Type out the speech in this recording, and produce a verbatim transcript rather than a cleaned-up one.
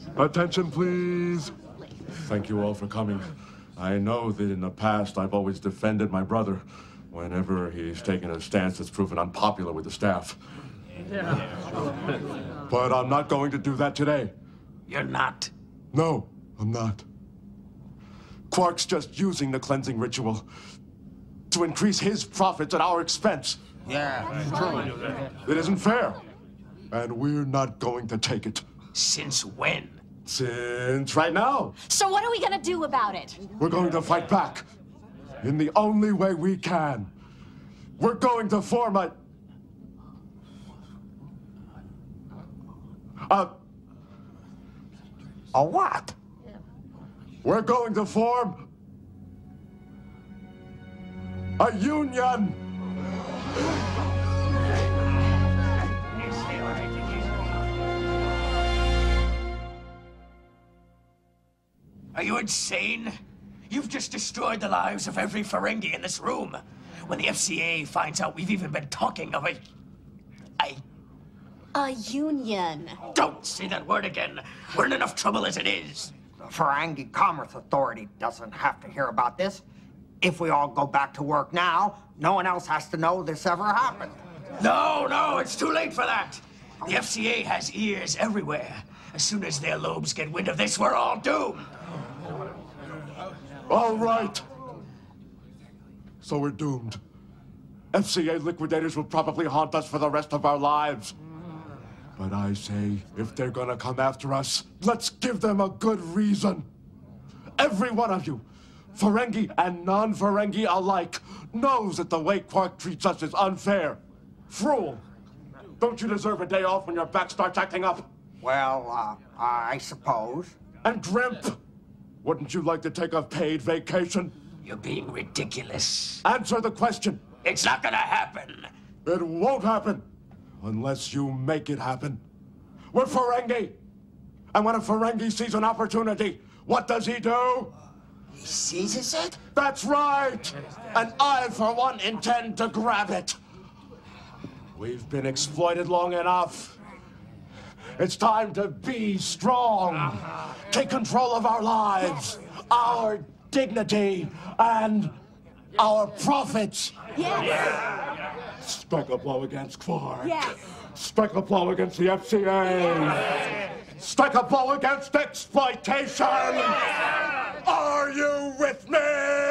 Attention, please. Thank you all for coming. I know that in the past I've always defended my brother whenever he's taken a stance that's proven unpopular with the staff. Yeah. But I'm not going to do that today. You're not? No, I'm not. Quark's just using the cleansing ritual to increase his profits at our expense. Yeah, true. It isn't fair, and we're not going to take it. Since when? Since right now. So what are we gonna do about it? We're going to fight back in the only way we can. We're going to form a... A... A what? We're going to form... a union! Are you insane? You've just destroyed the lives of every Ferengi in this room. When the F C A finds out we've even been talking of a... a... A union. Don't say that word again. We're in enough trouble as it is. The Ferengi Commerce Authority doesn't have to hear about this. If we all go back to work now, no one else has to know this ever happened. No, no, it's too late for that. The F C A has ears everywhere. As soon as their lobes get wind of this, we're all doomed. All right. So we're doomed. F C A liquidators will probably haunt us for the rest of our lives. But I say, if they're gonna come after us, let's give them a good reason. Every one of you, Ferengi and non-Ferengi alike, knows that the way Quark treats us is unfair. Cruel. Don't you deserve a day off when your back starts acting up? Well, uh, I suppose. And Grimp, wouldn't you like to take a paid vacation? You're being ridiculous. Answer the question. It's not gonna happen. It won't happen unless you make it happen. We're Ferengi. And when a Ferengi sees an opportunity, what does he do? He seizes it? That's right. And I, for one, intend to grab it. We've been exploited long enough. It's time to be strong. Take control of our lives, our dignity, and our profits. Yes. Strike a blow against Quark. Yes. Strike a blow against the F C A. Strike a blow against exploitation. Are you with me?